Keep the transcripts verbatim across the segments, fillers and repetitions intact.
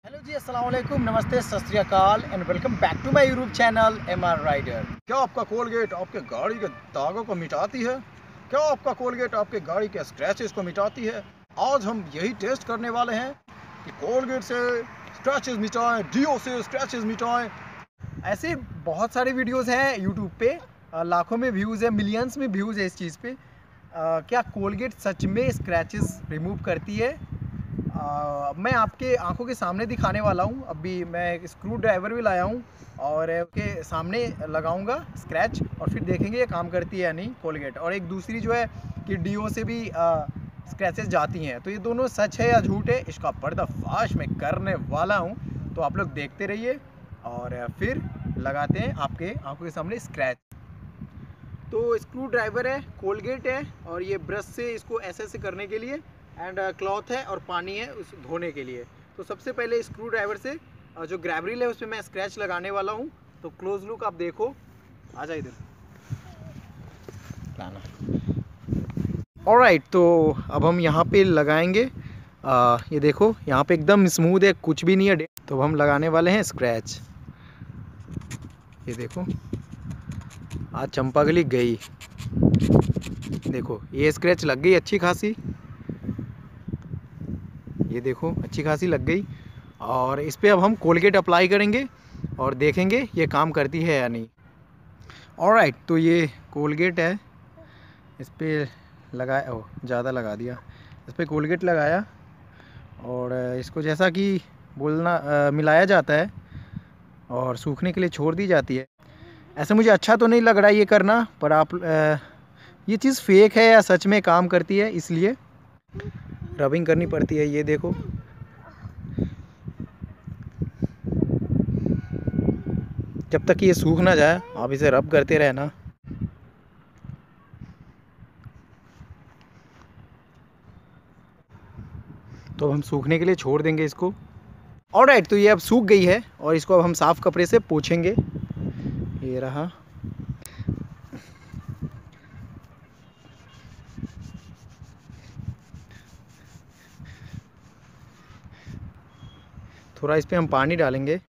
Hello जी, अस्सलाम वालेकुम, नमस्ते, सत श्री अकाल and welcome back to my YouTube channel M R rider. क्या आपका कोलगेट आपके गाड़ी के दागों को मिटाती है? क्या आपका कोलगेट आपके गाड़ी के स्क्रैचेस को मिटाती है? आज हम यही टेस्ट करने वाले हैं कि कोलगेट से स्क्रैचेस मिटाएं, डीओ से स्क्रैचेस मिटाएं। ऐसे बहुत सारे वीडियोस हैं यूट्यूब पे, लाखों में व्यूज़ है, मिलियंस में व्यूज़ है इस चीज़ पे। आ, क्या कोलगेट सच में स्क्रैचेस रिमूव करती है? आ, मैं आपके आंखों के सामने दिखाने वाला हूँ। अभी मैं एक स्क्रू ड्राइवर भी लाया हूँ और उसके सामने लगाऊंगा स्क्रैच और फिर देखेंगे ये काम करती है या नहीं कोलगेट। और एक दूसरी जो है कि डीओ से भी स्क्रैचेस जाती हैं, तो ये दोनों सच है या झूठ है, इसका पर्दाफाश मैं करने वाला हूँ। तो आप लोग देखते रहिए और फिर लगाते हैं आपके आंखों के सामने स्क्रैच। तो स्क्रू ड्राइवर है, कोलगेट है और ये ब्रश से इसको ऐसे ऐसे करने के लिए, एंड क्लॉथ है और पानी है उस धोने के लिए। तो सबसे पहले स्क्रू ड्राइवर से जो ग्रैबरिल है उस पर मैं स्क्रैच लगाने वाला हूँ। तो क्लोज लुक आप देखो, आ जाए इधर लाना। ऑलराइट, तो अब हम यहाँ पे लगाएंगे। आ, ये देखो यहाँ पे एकदम स्मूथ है, कुछ भी नहीं है। तो अब हम लगाने वाले हैं स्क्रैच। ये देखो आज चंपागली गई, देखो ये स्क्रैच लग गई अच्छी खासी। ये देखो अच्छी खासी लग गई और इस पे अब हम कोलगेट अप्लाई करेंगे और देखेंगे ये काम करती है या नहीं। ऑलराइट, तो ये कोलगेट है, इस पे लगाया, ओ ज़्यादा लगा दिया। इस पे कोलगेट लगाया और इसको जैसा कि बोलना आ, मिलाया जाता है और सूखने के लिए छोड़ दी जाती है। ऐसे मुझे अच्छा तो नहीं लग रहा है ये करना, पर आप आ, ये चीज़ फेक है या सच में काम करती है, इसलिए रबिंग करनी पड़ती है। ये देखो जब तक ये सूख ना जाए आप इसे रब करते रहना। तो हम सूखने के लिए छोड़ देंगे इसको। ऑलराइट, तो ये अब सूख गई है और इसको अब हम साफ़ कपड़े से पोंछेंगे। ये रहा। थोड़ा इस पे हम पानी डालेंगे।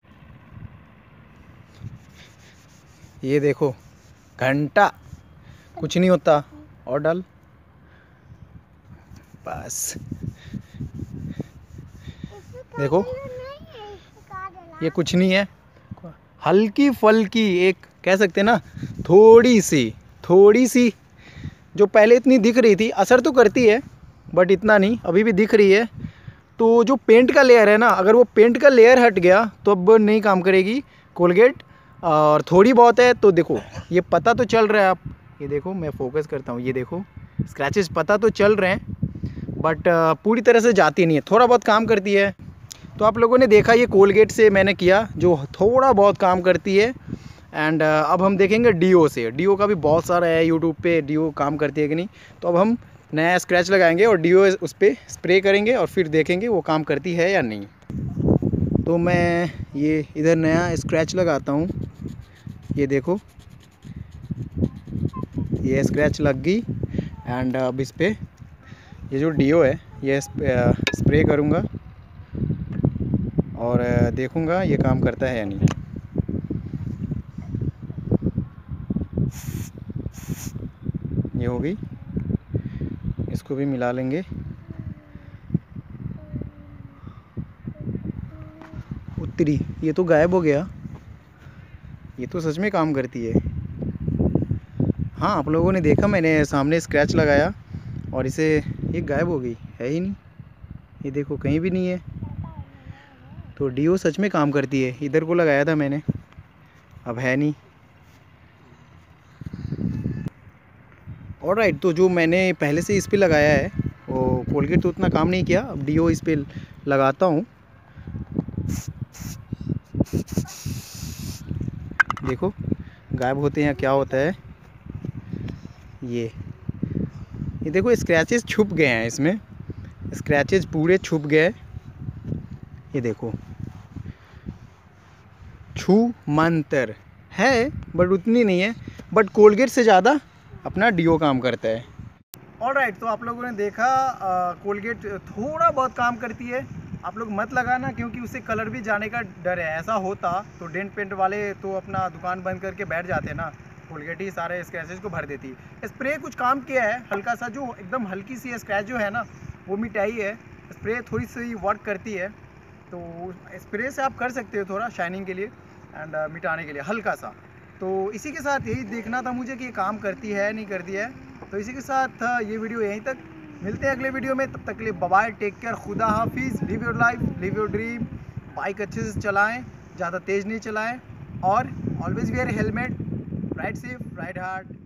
ये देखो घंटा कुछ नहीं होता, और डाल बस। देखो ये कुछ नहीं है, हल्की फल्की एक कह सकते हैं ना, थोड़ी सी थोड़ी सी जो पहले इतनी दिख रही थी, असर तो करती है बट इतना नहीं, अभी भी दिख रही है। तो जो पेंट का लेयर है ना, अगर वो पेंट का लेयर हट गया तो अब नहीं काम करेगी कोलगेट। और थोड़ी बहुत है तो देखो ये पता तो चल रहा है, आप ये देखो, मैं फोकस करता हूँ, ये देखो स्क्रैचेस पता तो चल रहे हैं बट पूरी तरह से जाती नहीं है, थोड़ा बहुत काम करती है। तो आप लोगों ने देखा ये कोलगेट से मैंने किया जो थोड़ा बहुत काम करती है। एंड अब हम देखेंगे डीओ से। डीओ का भी बहुत सारा है यूट्यूब पे, डीओ काम करती है कि नहीं। तो अब हम नया स्क्रैच लगाएंगे और डीओ उस पर स्प्रे करेंगे और फिर देखेंगे वो काम करती है या नहीं। तो मैं ये इधर नया स्क्रैच लगाता हूँ। ये देखो ये स्क्रैच लग गई एंड अब इस पर ये जो डीओ है ये स्प्रे करूँगा और देखूँगा ये काम करता है या नहीं। ये हो गई, इसको भी मिला लेंगे। उत्तरी, ये तो गायब हो गया, ये तो सच में काम करती है। हाँ, आप लोगों ने देखा मैंने सामने स्क्रैच लगाया और इसे ये गायब हो गई, है ही नहीं। ये देखो कहीं भी नहीं है। तो डीओ सच में काम करती है। इधर को लगाया था मैंने, अब है नहीं। ऑलराइट, तो जो मैंने पहले से इस पे लगाया है वो कोलगेट तो उतना काम नहीं किया, अब डीओ इस पे लगाता हूँ। देखो गायब होते हैं, क्या होता है ये ये देखो स्क्रैचेस छुप गए हैं, इसमें स्क्रैचेस पूरे छुप गए। ये देखो छू मंतर है बट उतनी नहीं है, बट कोलगेट से ज़्यादा अपना डीओ काम करता है। ऑलराइट, तो आप लोगों ने देखा कोलगेट थोड़ा बहुत काम करती है आप लोग मत लगाना, क्योंकि उससे कलर भी जाने का डर है। ऐसा होता तो डेंट पेंट वाले तो अपना दुकान बंद करके बैठ जाते ना, कोलगेट ही सारे स्क्रैचेस को भर देती। स्प्रे कुछ काम किया है, हल्का सा जो एकदम हल्की सी स्क्रैच जो है ना वो मिटाई है। स्प्रे थोड़ी सी वर्क करती है, तो स्प्रे से आप कर सकते हो थोड़ा शाइनिंग के लिए एंड uh, मिटाने के लिए हल्का सा। तो इसी के साथ यही देखना था मुझे कि ये काम करती है नहीं करती है। तो इसी के साथ uh, ये वीडियो यहीं तक, मिलते हैं अगले वीडियो में। तब तक के लिए बाय बाय, टेक केयर, खुदा हाफिज़। Live your life, live your dream. Bike अच्छे से चलाएं, ज़्यादा तेज़ नहीं चलाएं और always wear helmet. Ride safe, ride hard.